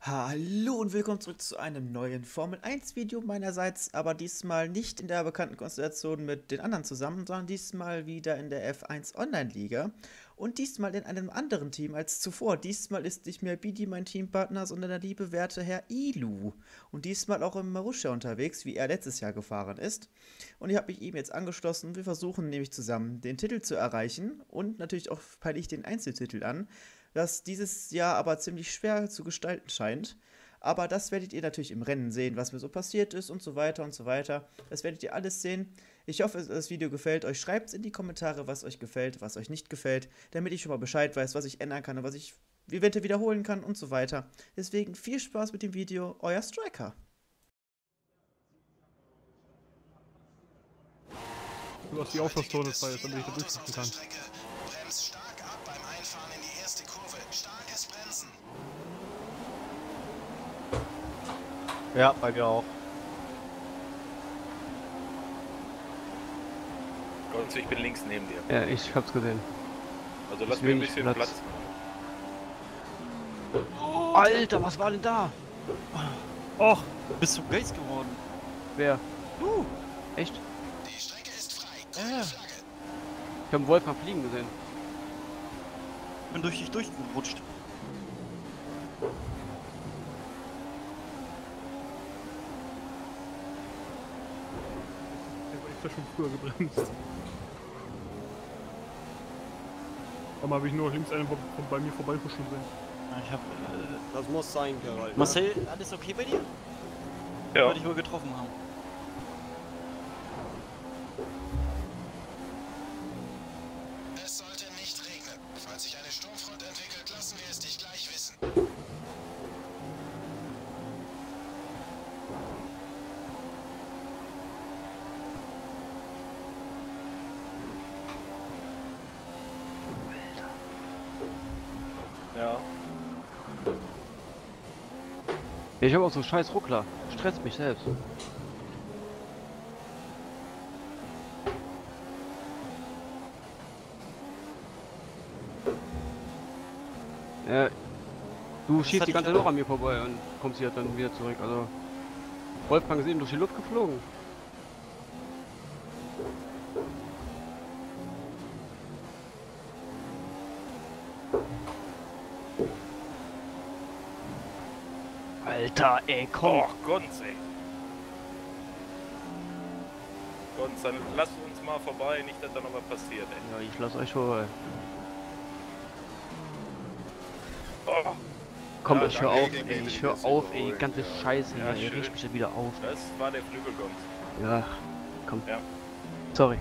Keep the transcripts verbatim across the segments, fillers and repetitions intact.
Hallo und willkommen zurück zu einem neuen Formel eins Video meinerseits, aber diesmal nicht in der bekannten Konstellation mit den anderen zusammen, sondern diesmal wieder in der F eins Online-Liga und diesmal in einem anderen Team als zuvor. Diesmal ist nicht mehr Bidi mein Teampartner, sondern der liebe werte Herr Ilu und diesmal auch im Marussia unterwegs, wie er letztes Jahr gefahren ist. Und ich habe mich ihm jetzt angeschlossen und wir versuchen nämlich zusammen den Titel zu erreichen und natürlich auch peile ich den Einzeltitel an, das dieses Jahr aber ziemlich schwer zu gestalten scheint. Aber das werdet ihr natürlich im Rennen sehen, was mir so passiert ist und so weiter und so weiter. Das werdet ihr alles sehen. Ich hoffe, das Video gefällt euch. Schreibt es in die Kommentare, was euch gefällt, was euch nicht gefällt, damit ich schon mal Bescheid weiß, was ich ändern kann und was ich eventuell wiederholen kann und so weiter. Deswegen viel Spaß mit dem Video, euer Striker. Du hast die Aufschlusszone frei, damit ich da durchsetzen kann. Bremst stark ab beim Einfahren in die erste Kurve. Starkes Bremsen. Ja, bei mir auch. Gott, ich bin links neben dir. Ja, ich hab's gesehen. Also lass Ist mir ein wenig bisschen Platz. Platz. Oh, Alter, was war denn da? Och, bist du Gates geworden? Wer? Du! Echt? Die Strecke ist frei. Grüne Ja. Flagge. Ich hab einen Wolfgang fliegen gesehen. Bin durch dich durchgerutscht. Ich hab schon früher gebremst. Aber habe ich nur links einen von, von bei mir vorbeihuschen sehen. Ja, ich hab. Äh, Das muss sein, Gerald. ne? Marcel, alles okay bei dir? Ja. Wollte ich wohl getroffen haben. Es sollte nicht regnen. Falls sich eine Sturmfront entwickelt, lassen wir es dich gleich wissen. Ja. Ich hab auch so scheiß Ruckler. Stresst mich selbst. Ja, du schießt hat die dich ganze Zeit aber- noch an mir vorbei und kommst hier dann wieder zurück. Also, Wolfgang ist eben durch die Luft geflogen. Alter, ey, komm! Oh, Gonz, ey. Gonz, dann lass uns mal vorbei, nicht, dass da noch was passiert, ey. Ja, ich lass euch vorbei. Oh, Komm, Ja, ich hör danke, auf, ich ey, bin ich ein hör bisschen auf, ey, überholt. ganze Scheiße Ja, hier, ihr schön. riecht mich ja wieder auf. das war der Flügelgonz. Ja, komm. Ja. Sorry.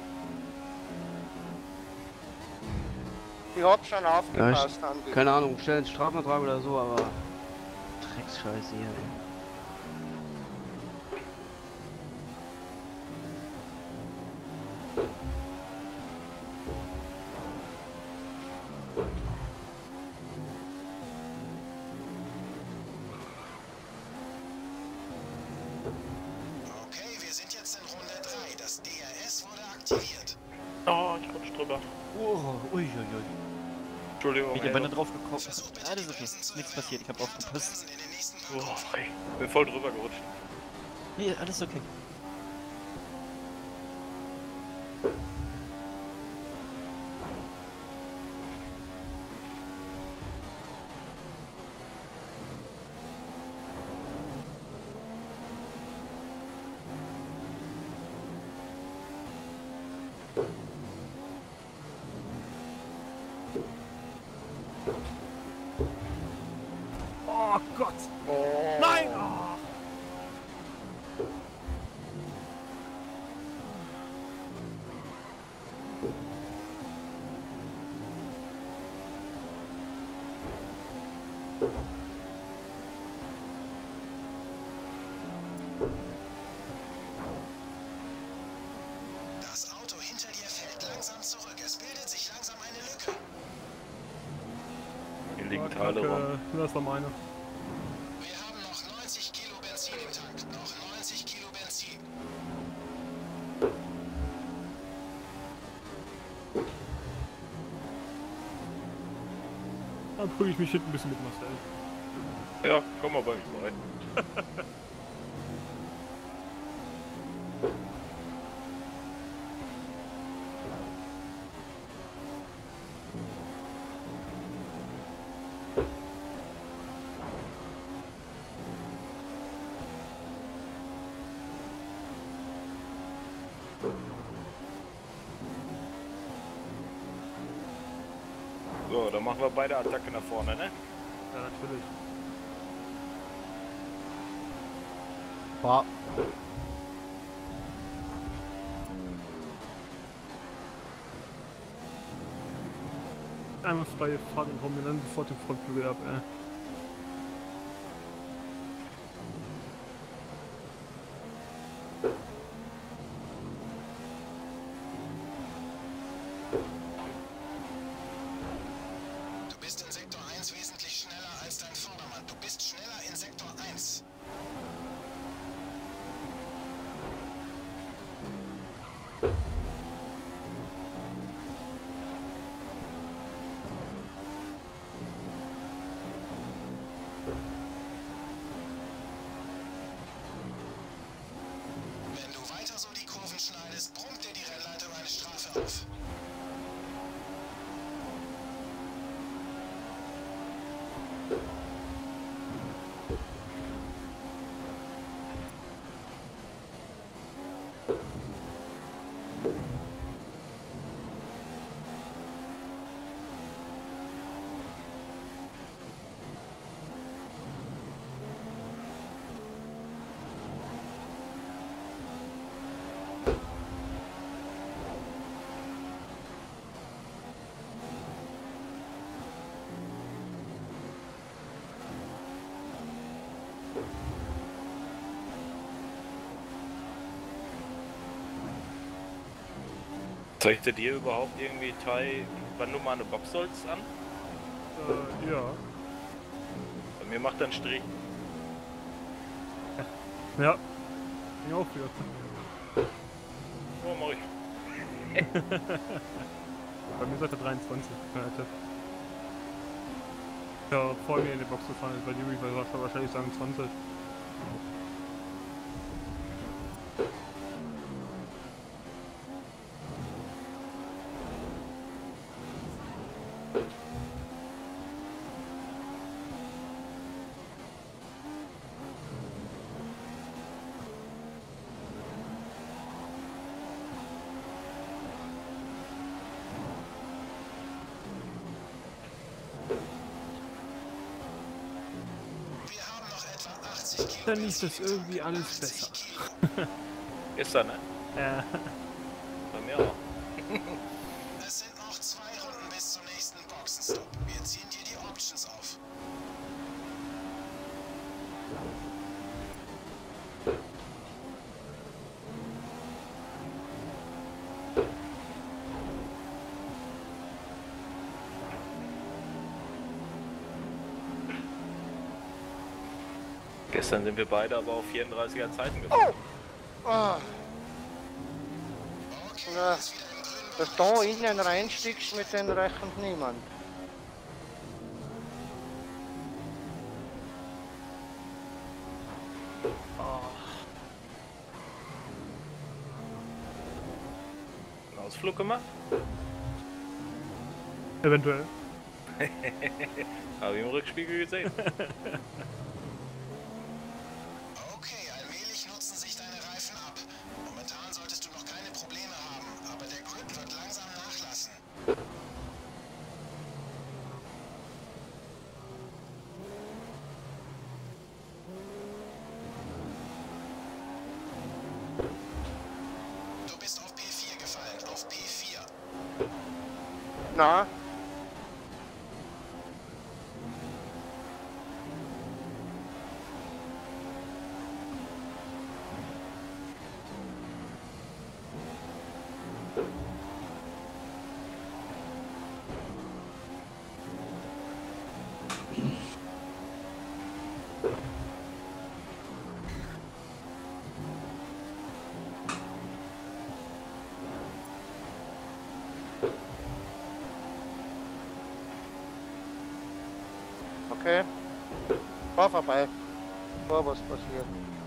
Ich hab schon Ja, aufgepasst, haben ich, keine Ahnung, stellen einen Strafvertrag oder so, aber Drecksscheiße hier, ey. Okay, wir sind jetzt in Runde drei. Das D R S wurde aktiviert. Oh, ich rutsch drüber. Oh, uiuiui. Entschuldigung, Ich ey. bin da drauf gekommen. Versuch bitte Alles die okay, Bremsen zu nichts erhöhen passiert, ich hab und aufgepasst. Bremsen in den nächsten paar Oh, Kurven. ey. Bin voll drüber gerutscht. Nee, alles okay. Oh Gott! Oh. Nein! Das Auto hinter dir fällt langsam zurück. Es bildet sich langsam eine Lücke. Hier liegen Ah, Teile rum. Kacke. Das war meine. Wir haben noch neunzig Kilo Benzin im Tank. Noch neunzig Kilo Benzin. Dann prügel ich mich hinten ein bisschen mit Marcel. Ja, komm mal bei mir rein. So, dann machen wir beide Attacke nach vorne, ne? Ja, natürlich. Fahr. Einmal freie Fahrt und hauen mir dann sofort den Frontflügel ab, ey. Du bist in Sektor eins wesentlich schneller als dein Vordermann. Du bist schneller in Sektor eins. Wenn du weiter so die Kurven schneidest, brummt dir die Rennleitung eine Strafe auf. Zeigte dir überhaupt irgendwie Tai, wann du mal eine Box sollst an? Äh, ja. Bei mir macht er einen Strich. Ja. Ging auch wieder. Oh, mach ich. Bei mir seid ihr dreiundzwanzig. Ja, Tipp. Ja, vor mir in die Box gefahren ist, bei dir würde ich wahrscheinlich sagen zwanzig. Wir haben noch etwa achtzig Kilo. Dann lief das irgendwie alles besser. Kilo. Gestern, ne? Ja. Bei mir auch. Es sind noch zwei Runden bis zum nächsten Boxenstopp. Wir ziehen dir die Options auf. Gestern sind wir beide aber auf vierunddreißiger Zeiten gefahren. Ah, Okay, Ja. ist wieder im grünen dass da innen reinstiegst, mit den rechnet niemand. Einen Ausflug gemacht? Eventuell. Habe ich im Rückspiegel gesehen. Okay, allmählich nutzen sich deine Reifen ab. Momentan solltest du noch keine Probleme haben, aber der Grip wird langsam nachlassen. Du bist auf P vier gefallen, auf P vier. Na, okay. Fahr vorbei. Vor was passiert.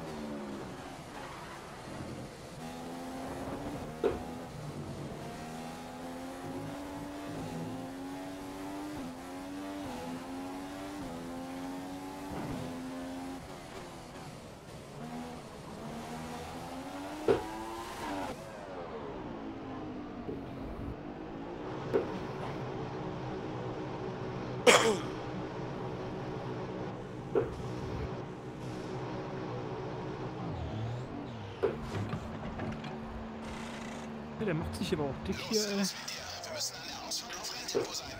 Ja, der macht sich aber auch dick hier, ey. Wir müssen an der Ausfahrt auf Renntempo sein.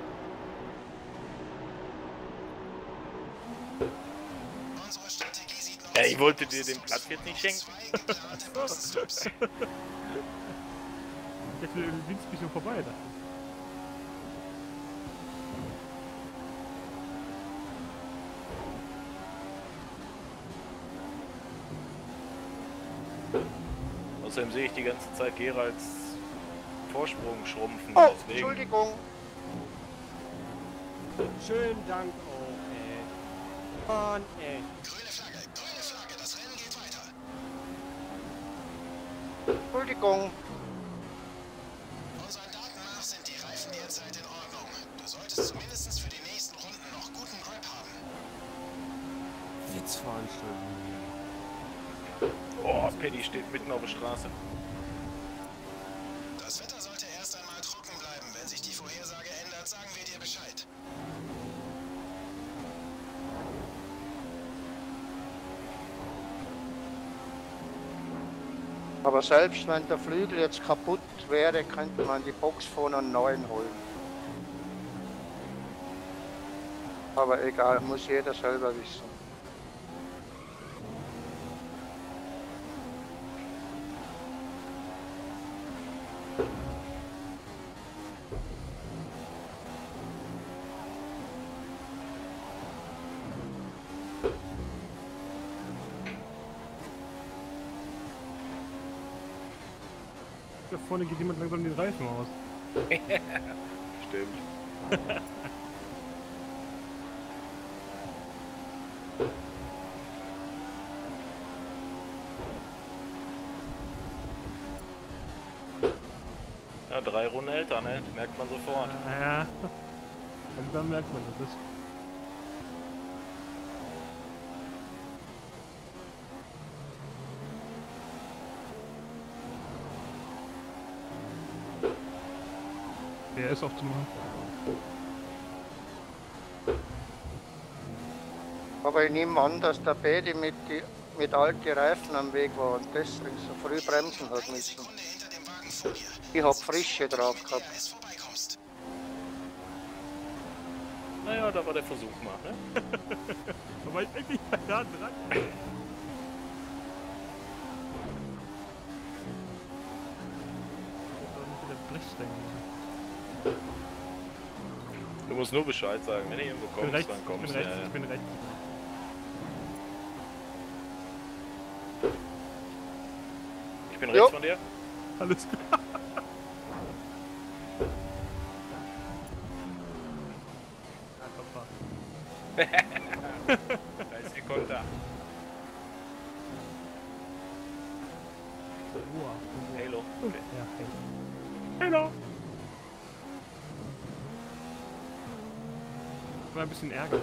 Unsere Strategie sieht noch Ja, ich so wollte aus, dir den als Platz jetzt nicht schenken. zwei geplante Boxstops. Ich hätte irgendwie ein bisschen vorbei da. Außerdem sehe ich die ganze Zeit Geralds Vorsprung schrumpfen. Oh, Deswegen. Entschuldigung. Schönen Dank auch, ey. Mann, ey. Grüne Flagge, grüne Flagge, das Rennen geht weiter. Entschuldigung. Unseren Daten nach sind die Reifen derzeit in Ordnung. Du solltest zumindest für die nächsten Runden noch guten Grip haben. Witzveranstaltung. Oh, Paddy steht mitten auf der Straße. Das Wetter sollte erst einmal trocken bleiben. Wenn sich die Vorhersage ändert, sagen wir dir Bescheid. Aber selbst wenn der Flügel jetzt kaputt wäre, könnte man die Box von einem neuen holen. Aber egal, muss jeder selber wissen. Da vorne geht jemand langsam den Reifen aus. Stimmt. Ja, drei Runden älter, ne? Merkt man sofort. Ja. Langsam merkt man das. Ist Der ist aufzumachen. Aber ich nehme an, dass der Bedi mit, die, mit alten Reifen am Weg war und deswegen so früh bremsen hat müssen. Sekunde hinter dem Wagen vor dir. Ich hab Frische drauf gehabt. D R S vorbeikommst. Naja, da war der Versuch mal, ne? Aber ich eigentlich da dran. Du musst nur Bescheid sagen, wenn du irgendwo Ich bin kommst, rechts, dann ich kommst bin du. rechts, Ja, ich bin rechts. ich bin Jo. rechts von dir. Alles klar. Ja, Papa. Da ist die Konter. Wow. Halo. Okay. Ja, hey. Hello. War ein bisschen Ärger.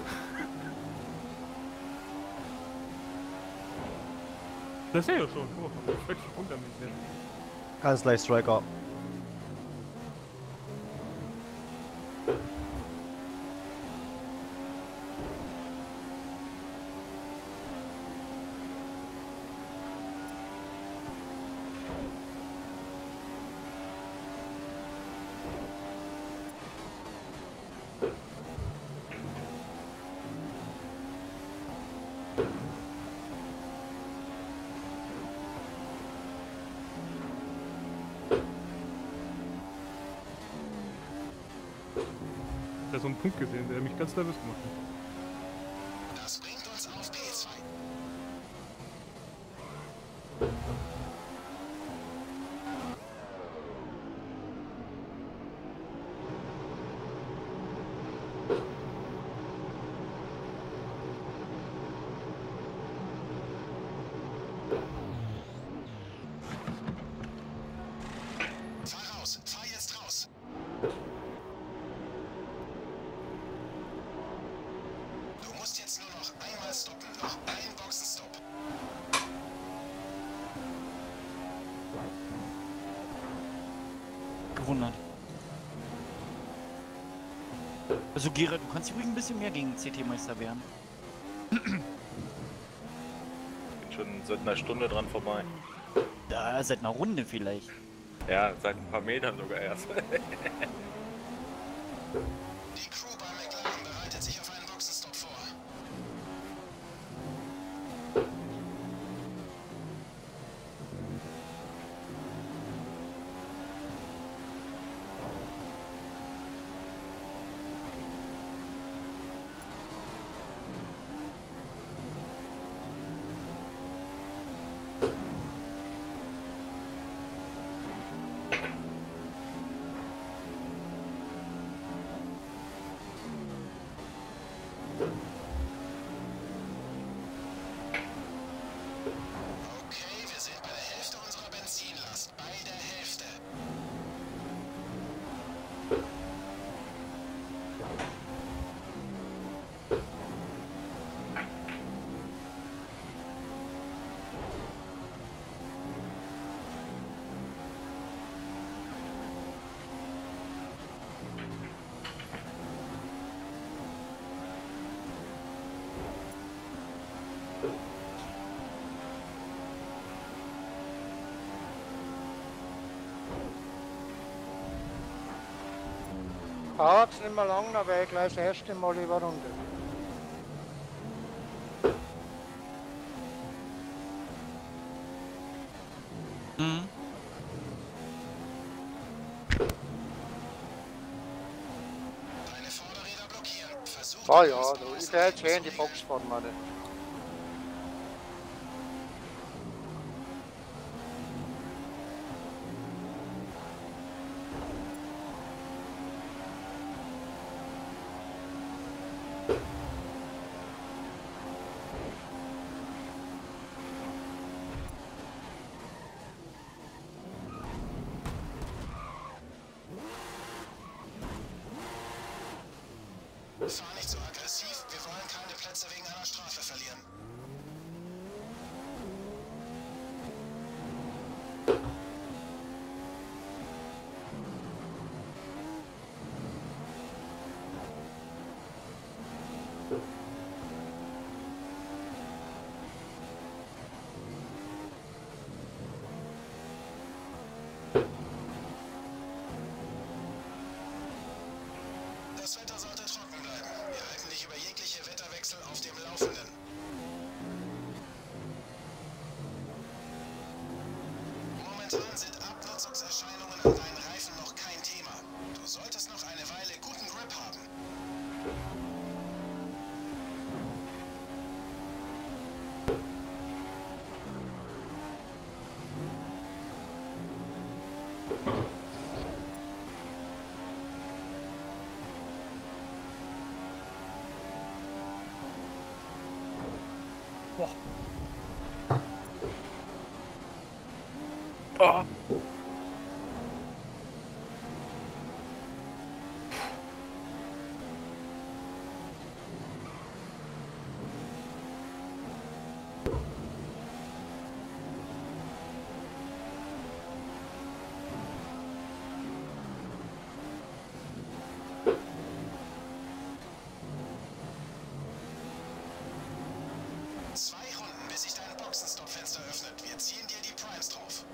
Das sehe ich schon. Oh, ich möchte Punkt damit sehen. Alles gleich Striker. Ich habe so einen Punkt gesehen, der mich ganz nervös gemacht hat. Das bringt uns auf P zwei. gewundert. Also Gerard, du kannst ruhig ein bisschen mehr gegen C T-Meister werden. Bin schon seit einer Stunde dran vorbei. Da, seit einer Runde vielleicht. Ja, seit ein paar Metern sogar erst. Die Crew bei McLaren bereitet sich auf einen Boxenstopp vor. Okay, wir sind bei der Hälfte unserer Benzinlast. Bei der Hälfte. Dauert's nicht mehr lang, dann wäre ich gleich das erste Mal über Runde. Mhm. Deine Vorderräder blockieren. Versuch Ah die ja, Ausbau du, aus ich der werde jetzt eh in die Lenkung Box zu fahren, Mann. nehmen. Fahr nicht so aggressiv. Wir wollen keine Plätze wegen einer Strafe verlieren. Das Wetter sollte trocken bleiben. Wir halten dich über jegliche Wetterwechsel auf dem Laufenden. Momentan sind Abnutzungserscheinungen an deinen Reifen noch kein Thema. Du solltest noch eine Weile guten Grip haben. Oh. Zwei Runden, bis sich dein Boxenstopp-Fenster öffnet. Wir ziehen dir die Primes drauf.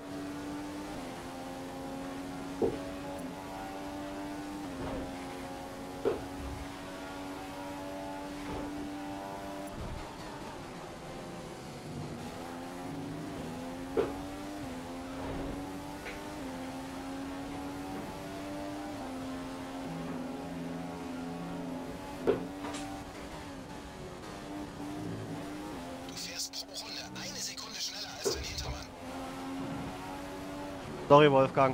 Du fährst pro Runde eine Sekunde schneller als dein Hintermann. Sorry, Wolfgang.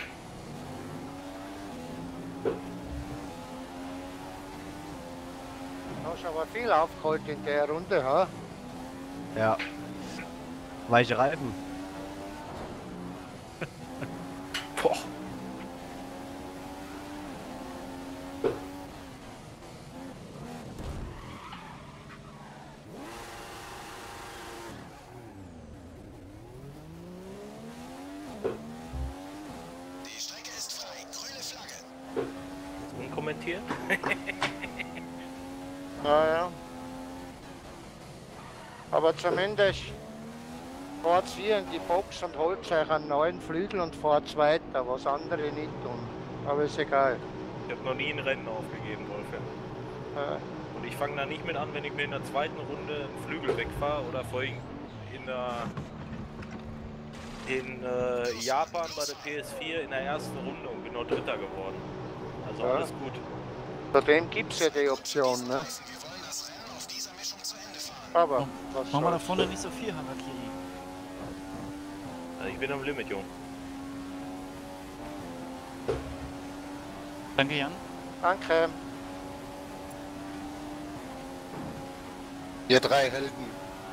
Du hast aber viel aufgeholt in der Runde, ha? Ja. Weiche Reifen. Boah. Die Strecke ist frei. kommentiert. Naja. Aber zumindest fahrt ihr in die Box und holt euch einen neuen Flügel und fahrt weiter, was andere nicht tun. Aber ist egal. Ich habe noch nie ein Rennen aufgegeben, Wolfgang. Ja. Und ich fange da nicht mit an, wenn ich mir in der zweiten Runde einen Flügel wegfahre oder vorhin in der in äh, Japan bei der P S vier in der ersten Runde und bin noch Dritter geworden. Also Ja. alles gut. Zudem gibt es ja die Option, ne? Aber, was Machen wir da soll's. vorne nicht so viel, Harakiri. Also ich bin am Limit, Jung. Danke, Jan. Danke. Ihr drei Helden.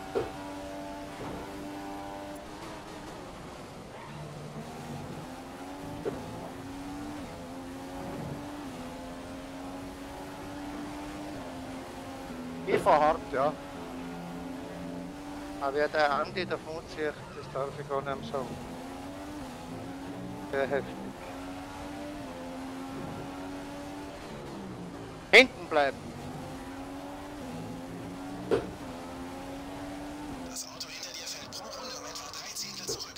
Ich fahr hart, ja. Aber wer der Andi davon zieht, das darf ich gar nicht mehr sagen. Sehr heftig. Hinten bleiben. Das Auto hinter dir fällt pro Runde um etwa drei Zehntel zurück.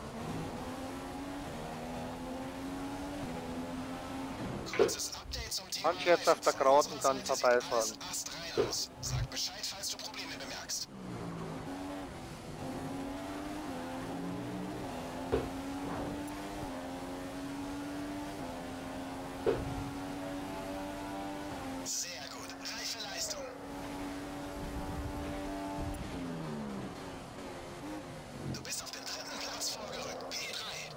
Kurzes Update zum Thema. Kannst du jetzt auf der Geraden dann vorbeifahren. Ast drei aus. Sag Bescheid, falls du Probleme bemerkst. Sehr gut. Reife Leistung. Du bist auf den dritten Platz vorgerückt. P drei.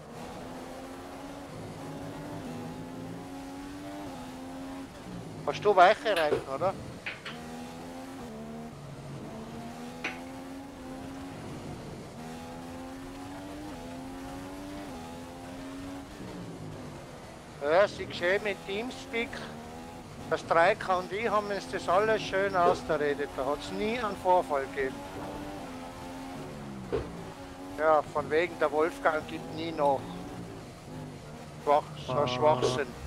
Hast du weiche Reifen, oder? Ja, sie geschehen mit Teamspeak. Das Dreiker und ich haben uns das alles schön ausgeredet. Da hat es nie einen Vorfall gegeben. Ja, von wegen der Wolfgang gibt nie nach. Schwach, so Schwachsinn.